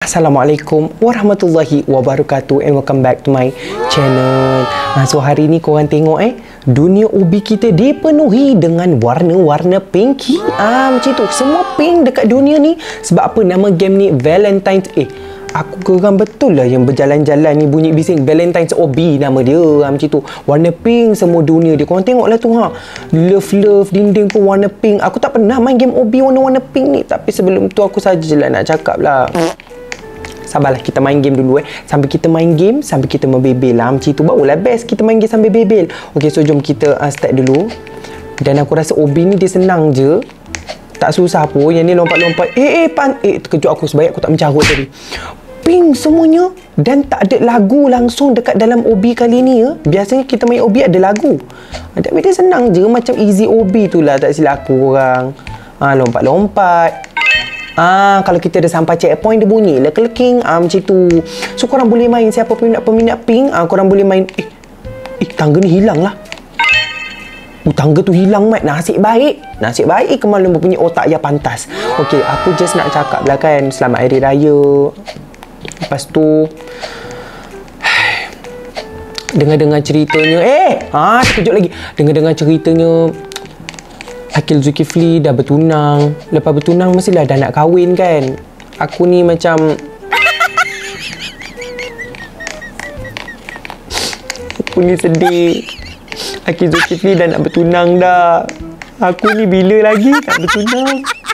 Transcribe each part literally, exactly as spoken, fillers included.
Assalamualaikum warahmatullahi wabarakatuh and welcome back to my channel. Ha, so hari ni korang tengok eh, dunia ubi kita dipenuhi dengan warna-warna pink. Ah, macam tu, semua pink dekat dunia ni. Sebab apa nama game ni Valentine's eh aku geram betul lah yang berjalan-jalan ni bunyi bising Valentine's O B nama dia. Ha, macam tu, warna pink semua dunia dia. Korang tengok lah tu ha, love-love dinding pun warna pink. Aku tak pernah main game O B warna-warna pink ni. Tapi sebelum tu aku sajalah nak cakap lah, sabarlah, kita main game dulu eh. Sambil kita main game, sambil kita membebel lah. Macam tu barulah best kita main game sambil bebel. Ok, so jom kita uh, start dulu. Dan aku rasa O B ni dia senang je, tak susah pun. Yang ni lompat-lompat. Eh, eh, pan. Eh, terkejut aku sebaik aku tak mencarut tadi. Pink semuanya. Dan tak ada lagu langsung dekat dalam O B kali ni ya. Biasanya kita main O B ada lagu. Tapi dia senang je. Macam easy O B tu lah, tak silap aku orang. Ha, lompat-lompat. Ah, kalau kita dah sampai checkpoint dia bunyi lah clicking. Ah, macam tu. So korang boleh main, siapa peminat-peminat pink, ah, korang boleh main. Eh, eh tangga ni hilang lah. Oh, tangga tu hilang mat. Nasib baik. Nasib baik kemaluan punya otak yang pantas. Okey, aku just nak cakap lah kan, selamat Hari Raya. Lepas tu dengar-dengar ceritanya. Eh, ah, terkejut lagi. Dengar-dengar ceritanya Akil Zulkifli dah bertunang. Lepas bertunang mestilah dah nak kahwin kan. Aku ni macam aku ni sedih. Akil Zulkifli dah nak bertunang dah. Aku ni bila lagi nak bertunang?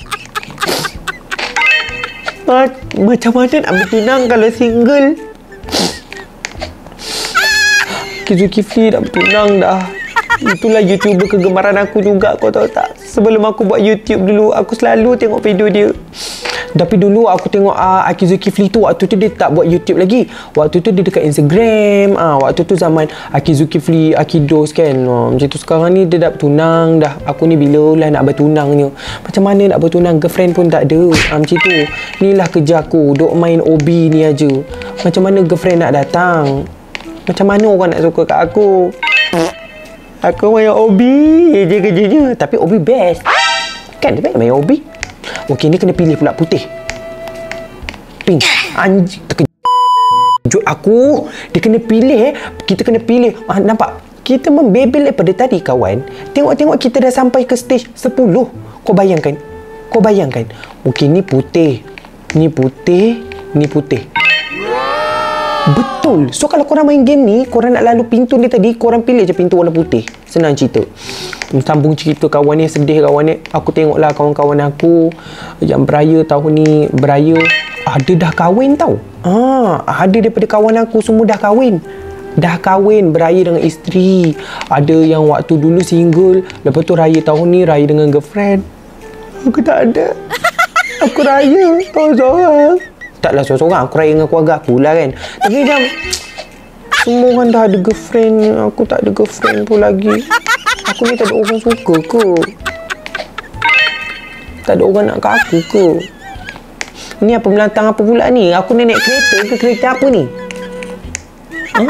Macam mana nak bertunang kalau single? Akil Zulkifli dah bertunang dah. Itulah YouTuber kegemaran aku juga, kau tahu tak? Sebelum aku buat YouTube dulu, aku selalu tengok video dia. Tapi dulu aku tengok uh, Akil Zulkifli tu, waktu tu dia tak buat YouTube lagi. Waktu tu dia dekat Instagram. uh, Waktu tu zaman Akil Zulkifli, Akidos kan. uh, Macam tu. Sekarang ni dia dah bertunang dah. Aku ni bila lah nak bertunangnya? Macam mana nak bertunang? Girlfriend pun tak ada. uh, Macam tu. Inilah kerja aku, duk main O B ni aja. Macam mana girlfriend nak datang? Macam mana orang nak suka kat aku? Aku main O B je kerjanya. Tapi O B best kan, dia baik main O B. Ok, ni kena pilih pula putih, pink. Anjing, terkejut aku. Dia kena pilih eh. Kita kena pilih. ah, Nampak? Kita membebel daripada tadi kawan. Tengok-tengok kita dah sampai ke stage sepuluh. Kau bayangkan. Kau bayangkan. Ok, ni putih, ni putih, ni putih. Betul. So kalau korang main game ni, korang nak lalu pintu ni tadi, korang pilih je pintu warna putih. Senang cerita. Sambung cerita kawan ni, sedih kawan ni. Aku tengoklah kawan-kawan aku yang beraya tahun ni, beraya ada dah kahwin tau. Ah, ada daripada kawan aku semua dah kahwin. Dah kahwin, beraya dengan isteri. Ada yang waktu dulu single, lepas tu raya tahun ni raya dengan girlfriend. Aku tak ada. Aku raya seorang-seorang. Taklah seorang-seorang, aku raya dengan keluarga aku lah kan. Tapi macam semua orang dah ada girlfriend, aku tak ada girlfriend pun lagi. Aku ni tak ada orang suka ke? Tak ada orang nak kat aku ke? Ni apa melantang apa pula ni? Aku ni naik kereta ke kereta apa ni? Ha?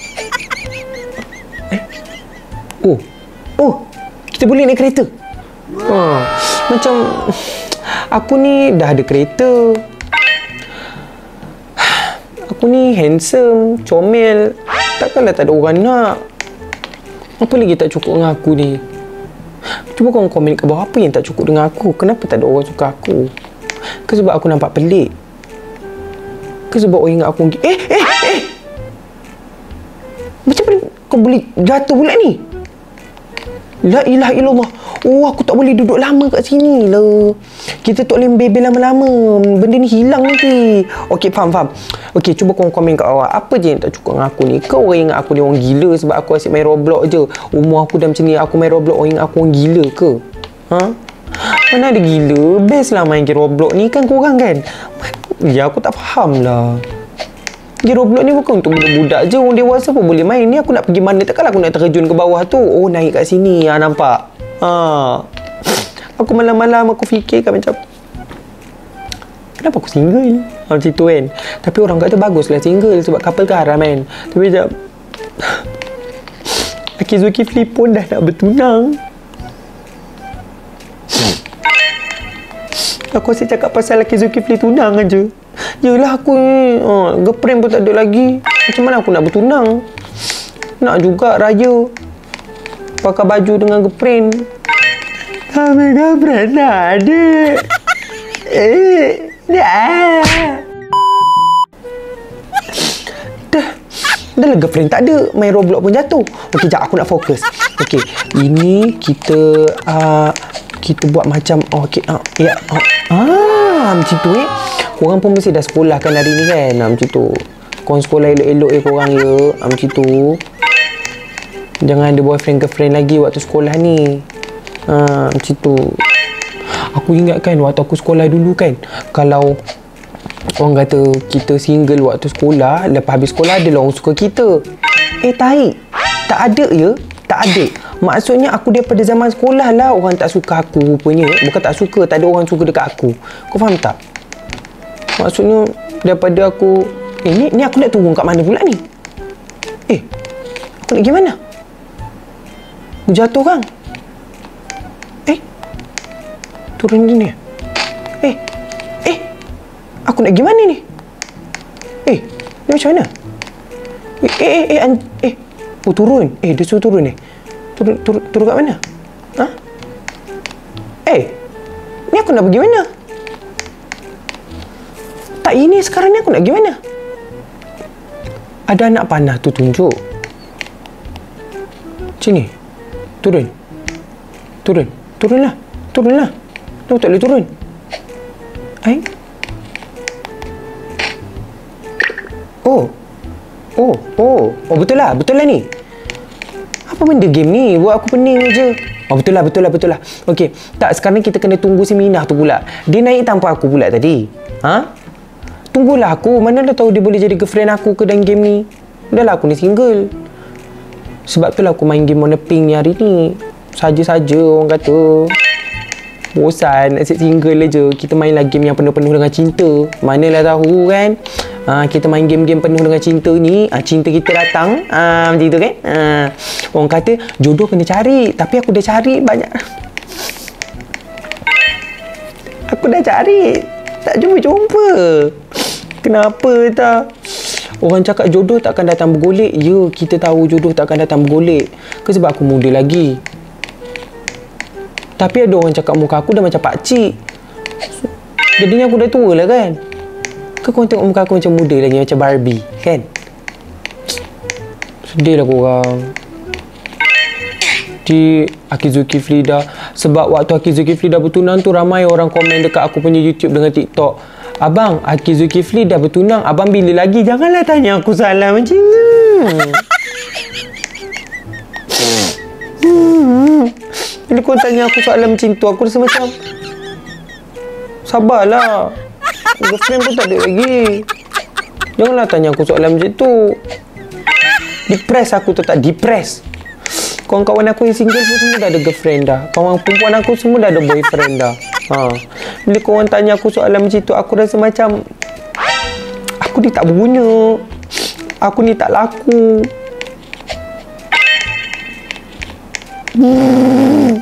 Eh? Oh. Oh, kita boleh naik kereta? Ha. Macam aku ni dah ada kereta. Aku ni handsome, comel. Takkanlah tak ada orang nak. Apa lagi tak cukup dengan aku ni? Cuba korang komen kat bawah, apa yang tak cukup dengan aku? Kenapa tak ada orang suka aku? Ke sebab aku nampak pelik? Ke sebab orang ingat aku... Eh, eh, eh! Macam mana kau boleh jatuh pula ni? La ilaha illallah. Oh, aku tak boleh duduk lama kat sini lah. Kita tak boleh bebel lama-lama. Benda ni hilang nanti. Okey, faham, faham. Okey, cuba korang komen kat bawah. Apa je yang tak cukup dengan aku ni? Kau orang ingat aku ni orang gila sebab aku asyik main Roblox je? Umur aku dah macam ni, aku main Roblox, orang ingat aku orang gila ke? Ha? Mana ada gila? Best lah main game Roblox ni kan korang kan? Ya, aku tak faham lah. Game Roblox ni bukan untuk budak-budak je. Orang dewasa pun boleh main. Ni aku nak pergi mana? Takkanlah aku nak terjun ke bawah tu. Oh, naik kat sini. Ha, nampak? Ha. Aku malam-malam aku fikir kan macam, kenapa aku single? Ha, macam tu kan. Tapi orang kata baguslah single sebab couple kan haram kan. Tapi macam Akil Zulkifli pun dah nak bertunang. Aku asyik cakap pasal Akil Zulkifli tunang aja. Yelah aku ni ha, girlfriend pun tak ada lagi. Macam mana aku nak bertunang? Nak juga raya pakai baju dengan girlfriend. Tapi girlfriend tak ada. Eh, dah. Dah. Dah lah girlfriend tak ada. Main Roblox pun jatuh. Okey, jap aku nak fokus. Okey, ini kita uh, kita buat macam oh, okey ah uh, ya uh, ah macam tu eh. Korang pun mesti dah sekolah kan hari ni kan? Ah, macam tu. Korang sekolah elok-elok eh korang ya. Ah, macam tu. Jangan ada boyfriend girlfriend lagi waktu sekolah ni. Ha, macam tu. Aku ingat kan waktu aku sekolah dulu kan, kalau orang kata kita single waktu sekolah, lepas habis sekolah ada orang suka kita. Eh tahi. Tak ada ya. Tak ada. Maksudnya aku daripada zaman sekolah lah orang tak suka aku rupanya. Bukan tak suka, tak ada orang suka dekat aku. Kau faham tak? Maksudnya daripada aku eh ni, ni aku nak turun kat mana pula ni? Eh, aku nak pergi mana? Jatuh kan? Eh, turun ni ni. Eh, eh, aku nak pergi mana ni? Eh, ni macam mana? Eh, eh, eh, eh, eh. Oh, turun. Eh, dia suruh turun ni. Turun, turun, turun kat mana? Ha? Eh, ni aku nak pergi mana? Tak, ini sekarang ni aku nak pergi mana? Ada anak panah tu tunjuk. Sini. Turun. Turun. Turunlah. Turunlah. Kenapa tak boleh turun? Hai? Oh. Oh. Oh. Oh, betul lah. Betul lah ni. Apa benda game ni? Buat aku pening je. Oh, betul lah. Betul lah. Betul lah. Okey. Tak, sekarang kita kena tunggu si Minah tu pula. Dia naik tanpa aku pula tadi. Ha? Tunggulah aku. Mana dah tahu dia boleh jadi girlfriend aku ke dalam game ni. Dah lah aku ni single. Sebab tu lah aku main game Warna Pink ni hari ni. Saja-saja orang kata. Bosan nak set single je. Kita main lah game yang penuh-penuh dengan cinta. Manalah tahu kan. Ha, kita main game-game penuh dengan cinta ni. Ha, cinta kita datang. Ha, macam tu kan. Ha, orang kata jodoh kena cari. Tapi aku dah cari banyak. Aku dah cari. Tak jumpa-jumpa. Kenapa tak? Orang cakap jodoh takkan datang bergolek. Ya, kita tahu jodoh takkan datang bergolek. Ke sebab aku muda lagi. Tapi ada orang cakap muka aku dah macam pakcik. Jadinya aku dah tua lah kan. Ke korang tengok muka aku macam muda lagi, macam Barbie kan? Sedih lah korang. Di Aki Zulkifli dah. Sebab waktu Aki Zulkifli dah bertunang tu, ramai orang komen dekat aku punya YouTube dengan TikTok. Abang, Aki Zulkifli dah bertunang. Abang bila lagi? Janganlah tanya aku salah macam ni. Hmm. Bila kau tanya aku soalan macam tu, aku rasa macam sabarlah. Girlfriend pun tak ada lagi. Janganlah tanya aku soalan macam tu. Depress aku tu tak depress. Kawan-kawan aku yang single pun semua dah ada girlfriend dah. Kawan perempuan aku semua dah ada boyfriend dah. Ha. Bila korang tanya aku soalan macam tu, aku rasa macam aku ni tak berguna. Aku ni tak laku. Hmm.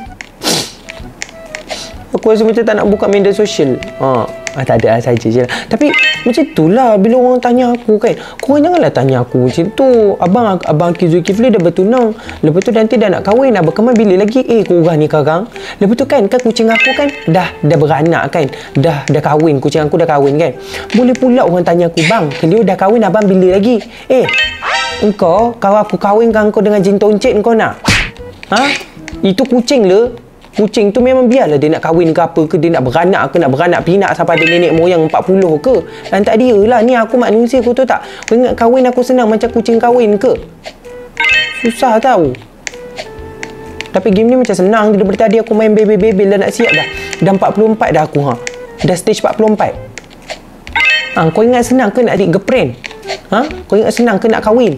Aku rasa macam tak nak buka media sosial. Ha. Ah, tak ada lah, saja je lah. Tapi macam itulah bila orang tanya aku kan. Korang janganlah tanya aku macam tu. Abang Abang Aki Zulkifli dah bertunang. Lepas tu nanti dah nak kahwin. Abang Kemal bila lagi? Eh korang ni karang. Lepas tu kan, kan kucing aku kan dah dah beranak kan. Dah dah kahwin. Kucing aku dah kahwin kan. Boleh pula orang tanya aku, bang, Cleo dah kahwin, abang bila lagi? Eh, engkau, kalau aku kahwinkan kau dengan jin toncet, kau nak? Ha? Itu kucing le. Kucing tu memang biarlah dia nak kahwin ke apa ke, dia nak beranak ke, nak beranak pinak sampai ada nenek moyang empat puluh ke. Lantak dia lah. Ni aku manusia, kau tahu tak? Kau ingat kahwin aku senang macam kucing kahwin ke? Susah tahu. Tapi game ni macam senang. Daripada tadi aku main bebel-bebel dah nak siap dah. Dah empat puluh empat dah aku ha. Dah stage empat puluh empat. Ha, kau ingat senang ke nak adik girlfriend? Ha? Kau ingat senang ke nak kahwin?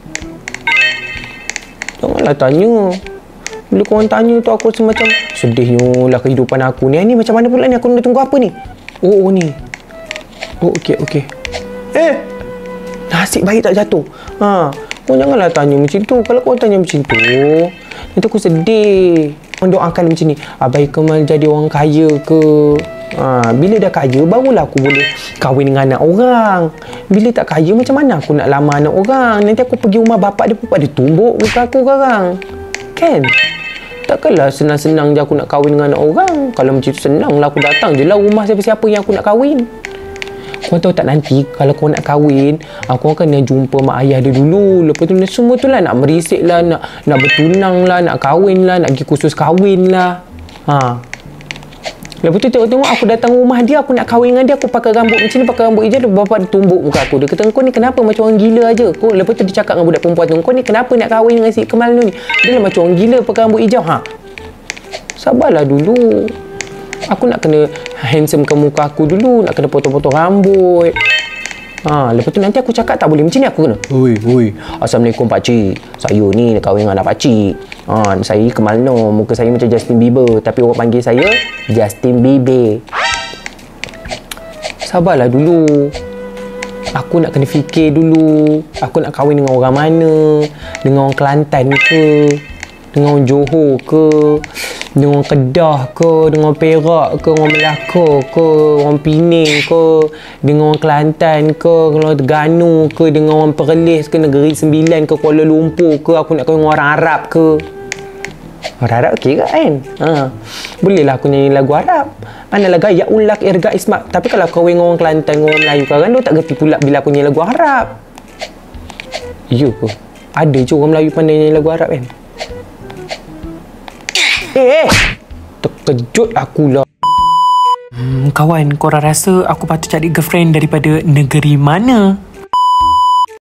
Janganlah tanya. Bila korang tanya tu aku rasa macam sedihnya lah kehidupan aku ni. Ni macam mana pula ni? Aku nak tunggu apa ni? Oh, oh ni. Oh, okey, okey. Eh! Nasib baik tak jatuh. Ha, kau janganlah tanya macam tu. Kalau kau tanya macam tu, nanti aku sedih. Mendoakan macam ni. Abai Kemal jadi orang kaya ke? Ha, bila dah kaya, barulah aku boleh kahwin dengan anak orang. Bila tak kaya, macam mana aku nak lamar anak orang? Nanti aku pergi rumah bapak dia, bapak dia tumbuk muka aku sekarang. Kan? Takkanlah senang-senang je aku nak kahwin dengan anak orang. Kalau macam tu senang lah, aku datang je lah rumah siapa-siapa yang aku nak kahwin. Korang tahu tak, nanti kalau korang nak kahwin, aku akan nak jumpa mak ayah dia dulu. Lepas tu semua tu lah, nak merisik lah, nak, nak bertunang lah, nak kahwin lah, nak pergi kursus kahwin lah. Ha. Lepas tu tengok-tengok aku datang rumah dia, aku nak kahwin dengan dia, aku pakai rambut macam ni, pakai rambut hijau, bapak dia tumbuk muka aku. Dia kata, kau ni kenapa macam orang gila aja? Kau, lepas tu dia cakap dengan budak perempuan tu, kau ni kenapa nak kahwin dengan si Kemal ni? Dia lah macam orang gila pakai rambut hijau. Ha. Sabarlah dulu. Aku nak kena handsome ke muka aku dulu, nak kena potong-potong rambut. Ha, lepas tu nanti aku cakap tak boleh macam ni, aku kena, oi, oi, Assalamualaikum pakcik, saya ni nak kahwin dengan anak pakcik. Ha, saya Kemal Noor, muka saya macam Justin Bieber, tapi orang panggil saya Justin Bieber. Sabarlah dulu. Aku nak kena fikir dulu, aku nak kahwin dengan orang mana, dengan orang Kelantan ke, dengan orang Johor ke, dengan orang Kedah ke, dengan orang Perak ke, orang Melaka ke, orang Penang ke, dengan orang Kelantan ke, dengan orang Terengganu ke, dengan orang Perlis ke, Negeri Sembilan ke, Kuala Lumpur ke, aku nak kahwin dengan orang Arab ke. Orang Arab okey ke kan? Ha. Bolehlah aku nyanyi lagu Arab. Ana lagu ya ulak irga ismak. Tapi kalau kau kahwin dengan orang Kelantan, dengan orang Melayu kan, dia tak gerti pula bila aku nyanyi lagu Arab. Ya ke? Ada je orang Melayu pandai nyanyi lagu Arab kan? Eh, eh! Terkejut akulah. Hmm, kawan, korang rasa aku patut cari girlfriend daripada negeri mana?